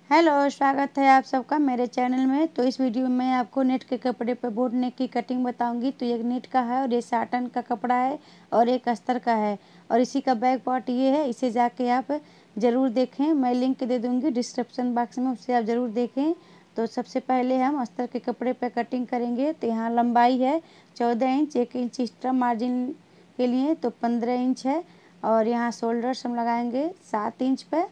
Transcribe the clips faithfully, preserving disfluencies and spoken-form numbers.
Hello, स्वागत है आप सबका मेरे चैनल में। तो इस वीडियो में मैं आपको नेट के कपड़े पर बोट नेक की कटिंग बताऊंगी। तो एक नेट का है और ये साटन का कपड़ा है और एक अस्तर का है और इसी का बैक पार्ट ये है। इसे जाके आप ज़रूर देखें, मैं लिंक दे दूंगी डिस्क्रिप्शन बॉक्स में, उससे आप ज़रूर देखें। तो सबसे पहले हम अस्तर के कपड़े पर कटिंग करेंगे। तो यहाँ लंबाई है चौदह इंच, एक इंच एक्स्ट्रा मार्जिन के लिए तो पंद्रह इंच है। और यहाँ शोल्डर्स हम लगाएंगे सात इंच पे,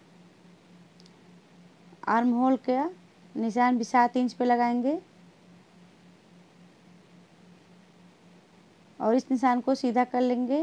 आर्म होल का निशान भी सात इंच पे लगाएंगे और इस निशान को सीधा कर लेंगे।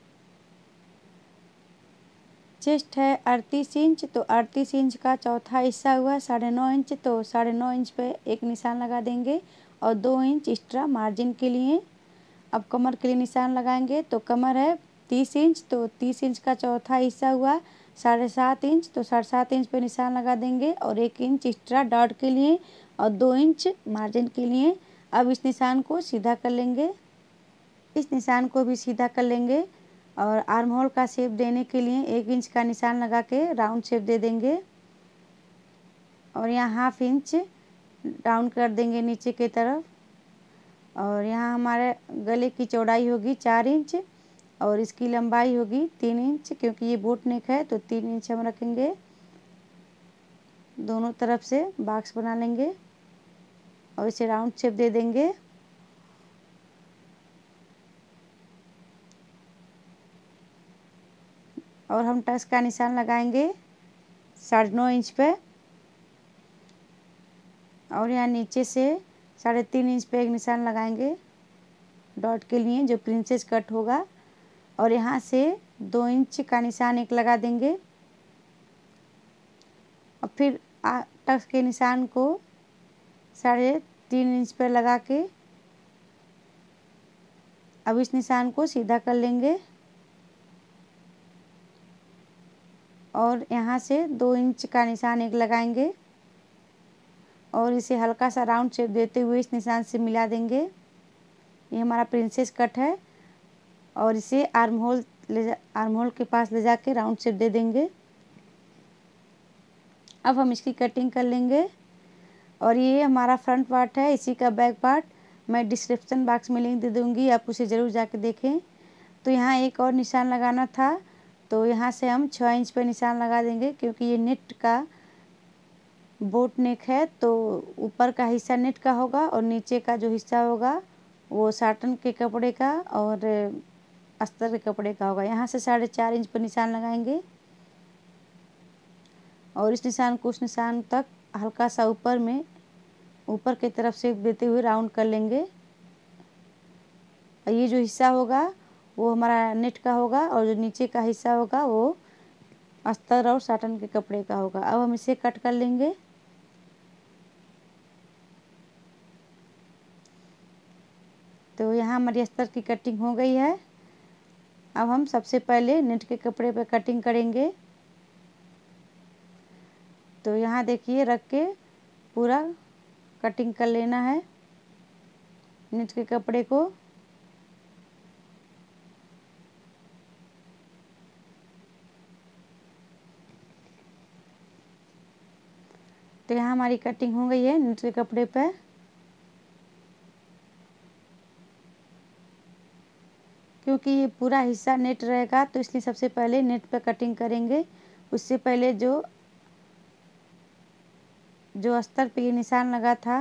चेस्ट है अड़तीस इंच, तो अड़तीस इंच का चौथा हिस्सा हुआ साढ़े नौ इंच, तो साढ़े नौ इंच पे एक निशान लगा देंगे और दो इंच एक्स्ट्रा मार्जिन के लिए। अब कमर के लिए निशान लगाएंगे। तो कमर है तीस इंच, तो तीस इंच का चौथा हिस्सा हुआ साढ़े सात इंच, तो साढ़े सात इंच पे निशान लगा देंगे और एक इंच एक्स्ट्रा डॉट के लिए और दो इंच मार्जिन के लिए। अब इस निशान को सीधा कर लेंगे, इस निशान को भी सीधा कर लेंगे और आर्म होल का शेप देने के लिए एक इंच का निशान लगा के राउंड शेप दे देंगे और यहाँ हाफ इंच डाउन कर देंगे नीचे की तरफ। और यहाँ हमारे गले की चौड़ाई होगी चार इंच और इसकी लंबाई होगी तीन इंच, क्योंकि ये बोट नेक है तो तीन इंच हम रखेंगे। दोनों तरफ से बॉक्स बना लेंगे और इसे राउंड शेप दे देंगे। और हम टक्स का निशान लगाएंगे साढ़े नौ इंच पे और यहाँ नीचे से साढ़े तीन इंच पे एक निशान लगाएंगे डॉट के लिए, जो प्रिंसेस कट होगा। और यहाँ से दो इंच का निशान एक लगा देंगे और फिर टक्स के निशान को साढ़े तीन इंच पर लगा के अब इस निशान को सीधा कर लेंगे और यहाँ से दो इंच का निशान एक लगाएंगे और इसे हल्का सा राउंड शेप देते हुए इस निशान से मिला देंगे। ये हमारा प्रिंसेस कट है और इसे आर्म होल ले जा आर्म होल के पास ले जाके राउंड शेप दे देंगे। अब हम इसकी कटिंग कर लेंगे और ये हमारा फ्रंट पार्ट है, इसी का बैक पार्ट मैं डिस्क्रिप्शन बॉक्स में लिंक दे दूँगी, आप उसे ज़रूर जाके देखें। तो यहाँ एक और निशान लगाना था, तो यहाँ से हम छः इंच पे निशान लगा देंगे, क्योंकि ये नेट का बोट नेक है तो ऊपर का हिस्सा नेट का होगा और नीचे का जो हिस्सा होगा वो साटन के कपड़े का और अस्तर के कपड़े का होगा। यहाँ से साढ़े चार इंच पर निशान लगाएंगे और इस निशान को उस निशान तक हल्का सा ऊपर में ऊपर की तरफ से देते हुए राउंड कर लेंगे। और ये जो हिस्सा होगा वो हमारा नेट का होगा और जो नीचे का हिस्सा होगा वो अस्तर और साटन के कपड़े का होगा। अब हम इसे कट कर लेंगे। तो यहाँ हमारी अस्तर की कटिंग हो गई है। अब हम सबसे पहले नेट के कपड़े पे कटिंग करेंगे। तो यहाँ देखिए रख के पूरा कटिंग कर लेना है नेट के कपड़े को। तो यहाँ हमारी कटिंग हो गई है नेट के कपड़े पे। क्योंकि ये पूरा हिस्सा नेट रहेगा तो इसलिए सबसे पहले नेट पे कटिंग करेंगे। उससे पहले जो जो अस्तर पे ये निशान लगा था,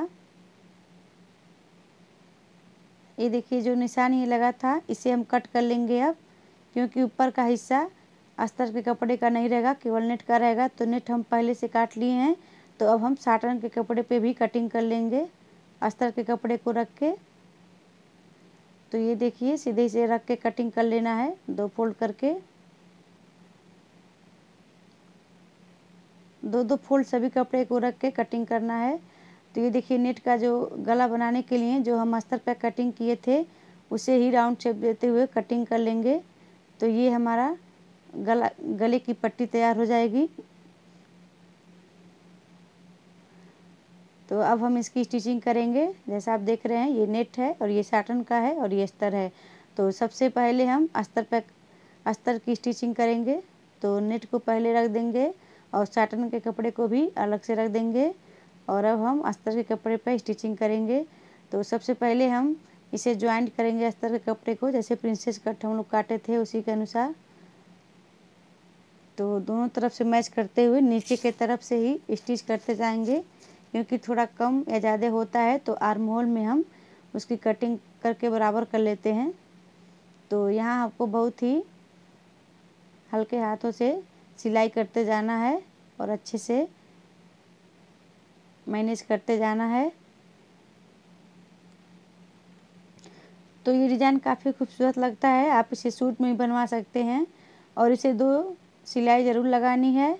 ये देखिए जो निशान ये लगा था, इसे हम कट कर लेंगे अब, क्योंकि ऊपर का हिस्सा अस्तर के कपड़े का नहीं रहेगा, केवल नेट का रहेगा। तो नेट हम पहले से काट लिए हैं, तो अब हम साटन के कपड़े पे भी कटिंग कर लेंगे अस्तर के कपड़े को रख के। तो ये देखिए सीधे से रख के कटिंग कर लेना है दो फोल्ड करके, दो दो फोल्ड सभी कपड़े को रख के कटिंग करना है। तो ये देखिए नेट का जो गला बनाने के लिए जो हम अस्तर पे कटिंग किए थे उसे ही राउंड शेप देते हुए कटिंग कर लेंगे। तो ये हमारा गला गले की पट्टी तैयार हो जाएगी। तो अब हम इसकी स्टिचिंग करेंगे। जैसा आप देख रहे हैं ये नेट है और ये साटन का है और ये अस्तर है। तो सबसे पहले हम अस्तर पे अस्तर की स्टिचिंग करेंगे। तो नेट को पहले रख देंगे और साटन के कपड़े को भी अलग से रख देंगे। और अब हम अस्तर के कपड़े पर स्टिचिंग करेंगे। तो सबसे पहले हम इसे ज्वाइंट करेंगे अस्तर के कपड़े को, जैसे प्रिंसेस कट हम लोग काटे थे उसी के अनुसार। तो दोनों तरफ से मैच करते हुए नीचे के तरफ से ही स्टिच करते जाएंगे, क्योंकि थोड़ा कम या ज़्यादा होता है तो आर्म होल में हम उसकी कटिंग करके बराबर कर लेते हैं। तो यहाँ आपको बहुत ही हल्के हाथों से सिलाई करते जाना है और अच्छे से मैनेज करते जाना है। तो ये डिज़ाइन काफ़ी खूबसूरत लगता है, आप इसे सूट में भी बनवा सकते हैं। और इसे दो सिलाई ज़रूर लगानी है।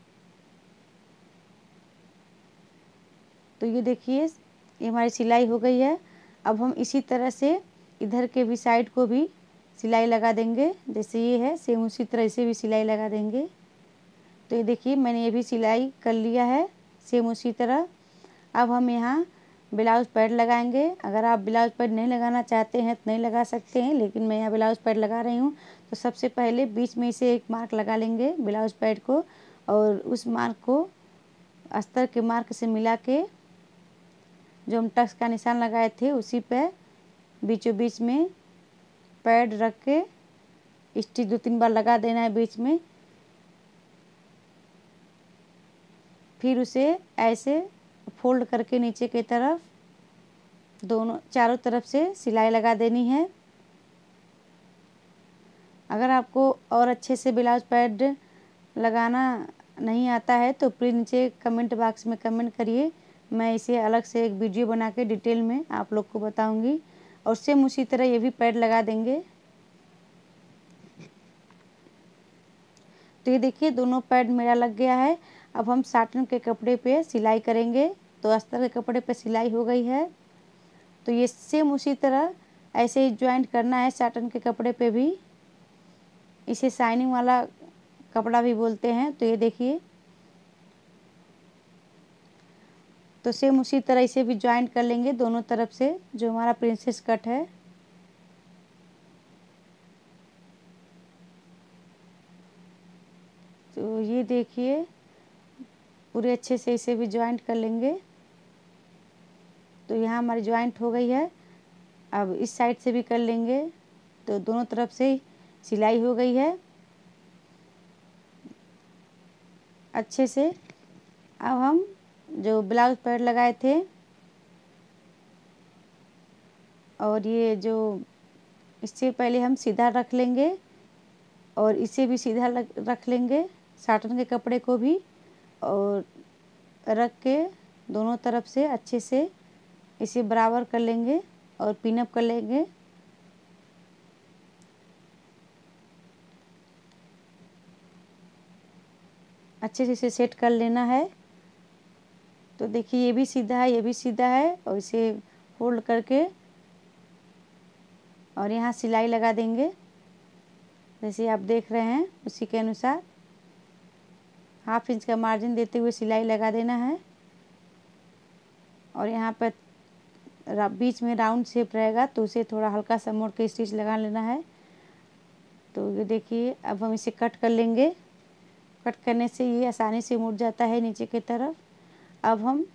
तो ये देखिए ये हमारी सिलाई हो गई है। अब हम इसी तरह से इधर के भी साइड को भी सिलाई लगा देंगे, जैसे ये है सेम उसी तरह इसे भी सिलाई लगा देंगे। तो ये देखिए मैंने ये भी सिलाई कर लिया है सेम उसी तरह। अब हम यहाँ ब्लाउज़ पैड लगाएंगे। अगर आप ब्लाउज़ पैड नहीं लगाना चाहते हैं तो नहीं लगा सकते हैं, लेकिन मैं यहाँ ब्लाउज़ पैड लगा रही हूँ। तो सबसे पहले बीच में इसे एक मार्क लगा लेंगे ब्लाउज़ पैड को, और उस मार्क को अस्तर के मार्क से मिला के जो हम टक्स का निशान लगाए थे उसी पे बीचों बीच में पैड रख के स्टिच दो तीन बार लगा देना है बीच में। फिर उसे ऐसे फोल्ड करके नीचे की तरफ दोनों चारों तरफ से सिलाई लगा देनी है। अगर आपको और अच्छे से ब्लाउज पैड लगाना नहीं आता है तो प्लीज़ नीचे कमेंट बॉक्स में कमेंट करिए, मैं इसे अलग से एक वीडियो बना के डिटेल में आप लोग को बताऊंगी। और सेम उसी तरह ये भी पैड लगा देंगे। तो ये देखिए दोनों पैड मेरा लग गया है। अब हम साटन के कपड़े पे सिलाई करेंगे। तो अस्तर के कपड़े पे सिलाई हो गई है, तो ये सेम उसी तरह ऐसे ही ज्वाइंट करना है साटन के कपड़े पे भी। इसे शाइनिंग वाला कपड़ा भी बोलते हैं। तो ये देखिए, तो सेम उसी तरह इसे भी ज्वाइंट कर लेंगे दोनों तरफ से, जो हमारा प्रिंसेस कट है। तो ये देखिए पूरे अच्छे से इसे भी ज्वाइंट कर लेंगे। तो यहाँ हमारी ज्वाइंट हो गई है। अब इस साइड से भी कर लेंगे। तो दोनों तरफ से सिलाई हो गई है अच्छे से। अब हम जो ब्लाउज पैड लगाए थे और ये जो इससे पहले हम सीधा रख लेंगे और इसे भी सीधा रख लेंगे साटन के कपड़े को भी, और रख के दोनों तरफ से अच्छे से इसे बराबर कर लेंगे और पिनअप कर लेंगे। अच्छे से इसे सेट कर लेना है। तो देखिए ये भी सीधा है, ये भी सीधा है, और इसे फोल्ड करके और यहाँ सिलाई लगा देंगे जैसे आप देख रहे हैं उसी के अनुसार। हाफ इंच का मार्जिन देते हुए सिलाई लगा देना है। और यहाँ पर बीच में राउंड शेप रहेगा तो उसे थोड़ा हल्का सा मोड़ के स्टिच लगा लेना है। तो ये देखिए अब हम इसे कट कर लेंगे। कट करने से ये आसानी से मुड़ जाता है नीचे की तरफ। अब हम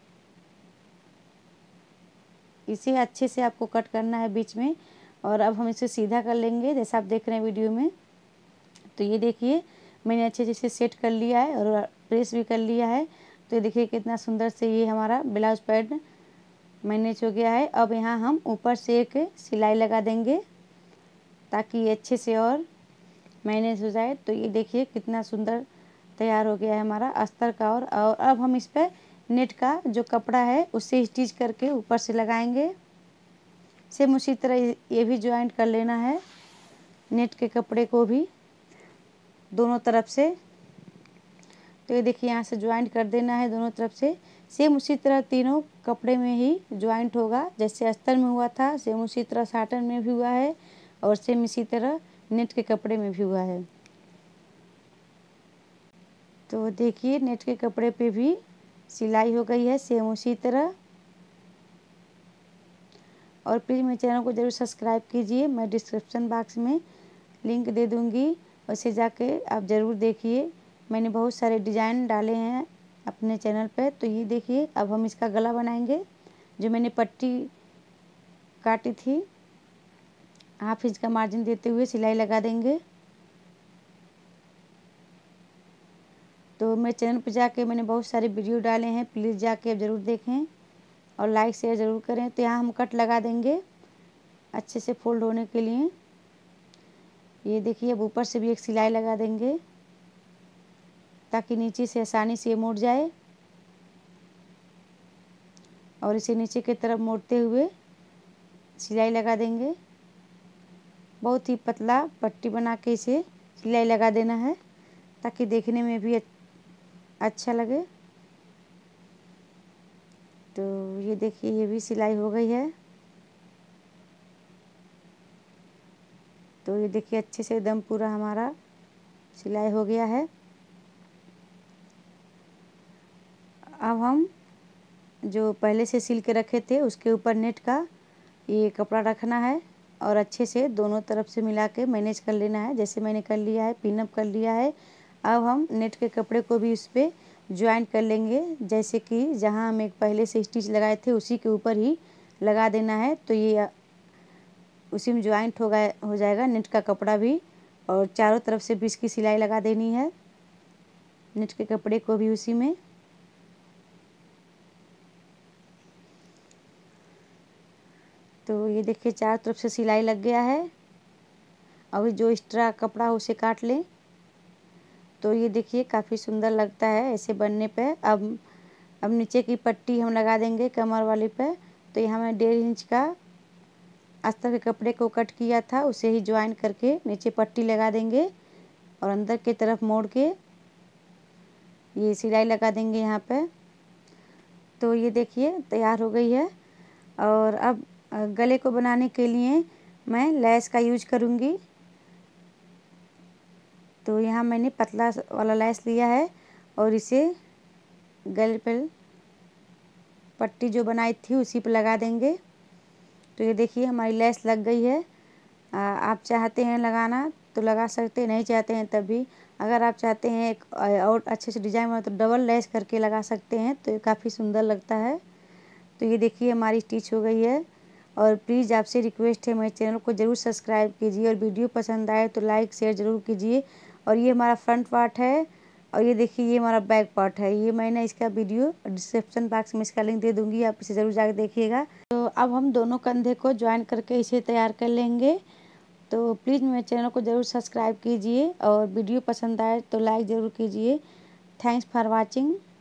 इसे अच्छे से आपको कट करना है बीच में, और अब हम इसे सीधा कर लेंगे जैसा आप देख रहे हैं वीडियो में। तो ये देखिए मैंने अच्छे से इसे सेट कर लिया है और प्रेस भी कर लिया है। तो ये देखिए कितना सुंदर से ये हमारा ब्लाउज पैड मैनेज हो गया है। अब यहाँ हम ऊपर से एक सिलाई लगा देंगे ताकि ये अच्छे से और मैनेज हो जाए। तो ये देखिए कितना सुंदर तैयार हो गया है हमारा अस्तर का। और, और अब हम इस पर नेट का जो कपड़ा है उससे स्टिच करके ऊपर से लगाएंगे। सेम उसी तरह ये भी ज्वाइंट कर लेना है नेट के कपड़े को भी दोनों तरफ से। तो ये देखिए यहाँ से ज्वाइंट कर देना है दोनों तरफ से। सेम उसी तरह तीनों कपड़े में ही ज्वाइंट होगा, जैसे अस्तर में हुआ था सेम उसी तरह साटन में भी हुआ है, और सेम इसी तरह नेट के कपड़े में भी हुआ है। तो देखिए नेट के कपड़े पे भी सिलाई हो गई है सेम उसी तरह। और प्लीज़ मेरे चैनल को ज़रूर सब्सक्राइब कीजिए, मैं डिस्क्रिप्शन बॉक्स में लिंक दे दूँगी, उसे जाके आप ज़रूर देखिए। मैंने बहुत सारे डिज़ाइन डाले हैं अपने चैनल पे। तो ये देखिए, अब हम इसका गला बनाएंगे। जो मैंने पट्टी काटी थी, हाफ इंच का मार्जिन देते हुए सिलाई लगा देंगे। तो मेरे चैनल पर जाके मैंने बहुत सारे वीडियो डाले हैं, प्लीज़ जाके अब ज़रूर देखें और लाइक शेयर ज़रूर करें। तो यहाँ हम कट लगा देंगे अच्छे से फोल्ड होने के लिए। ये देखिए, अब ऊपर से भी एक सिलाई लगा देंगे ताकि नीचे से आसानी से मुड़ जाए, और इसे नीचे की तरफ मोड़ते हुए सिलाई लगा देंगे। बहुत ही पतला पट्टी बना के इसे सिलाई लगा देना है ताकि देखने में भी अच्छा लगे। तो ये देखिए, ये भी सिलाई हो गई है। तो ये देखिए, अच्छे से एकदम पूरा हमारा सिलाई हो गया है। अब हम जो पहले से सिल के रखे थे उसके ऊपर नेट का ये कपड़ा रखना है और अच्छे से दोनों तरफ से मिला के मैनेज कर लेना है। जैसे मैंने कर लिया है, पिन अप कर लिया है। अब हम नेट के कपड़े को भी उस पर ज्वाइन कर लेंगे, जैसे कि जहां हम एक पहले से स्टिच लगाए थे उसी के ऊपर ही लगा देना है। तो ये उसी में ज्वाइंट हो गया हो जाएगा नेट का कपड़ा भी, और चारों तरफ से भी इसकी सिलाई लगा देनी है नेट के कपड़े को भी उसी में। तो ये देखिए, चारों तरफ से सिलाई लग गया है। अभी जो एक्स्ट्रा कपड़ा हो उसे काट लें। तो ये देखिए, काफ़ी सुंदर लगता है ऐसे बनने पे। अब अब नीचे की पट्टी हम लगा देंगे कमर वाली पे। तो यहाँ मैं डेढ़ इंच का अस्तर के कपड़े को कट किया था, उसे ही ज्वाइन करके नीचे पट्टी लगा देंगे और अंदर की तरफ मोड़ के ये सिलाई लगा देंगे यहाँ पे। तो ये देखिए, तैयार हो गई है। और अब गले को बनाने के लिए मैं लैस का यूज करूँगी। तो यहाँ मैंने पतला वाला लैस लिया है और इसे गले पर पट्टी जो बनाई थी उसी पर लगा देंगे। तो ये देखिए, हमारी लैस लग गई है। आ, आप चाहते हैं लगाना तो लगा सकते हैं, नहीं चाहते हैं तब भी। अगर आप चाहते हैं एक और अच्छे से डिज़ाइन बना तो डबल लैस करके लगा सकते हैं, तो ये काफ़ी सुंदर लगता है। तो ये देखिए, हमारी स्टिच हो गई है। और प्लीज़ आपसे रिक्वेस्ट है, मेरे चैनल को ज़रूर सब्सक्राइब कीजिए और वीडियो पसंद आए तो लाइक शेयर ज़रूर कीजिए। और ये हमारा फ्रंट पार्ट है और ये देखिए, ये हमारा बैक पार्ट है। ये मैंने इसका वीडियो डिस्क्रिप्शन बॉक्स में इसका लिंक दे दूँगी, आप इसे ज़रूर जाकर देखिएगा। तो अब हम दोनों कंधे को ज्वाइन करके इसे तैयार कर लेंगे। तो प्लीज़ मेरे चैनल को ज़रूर सब्सक्राइब कीजिए और वीडियो पसंद आए तो लाइक ज़रूर कीजिए। Thanks for watching.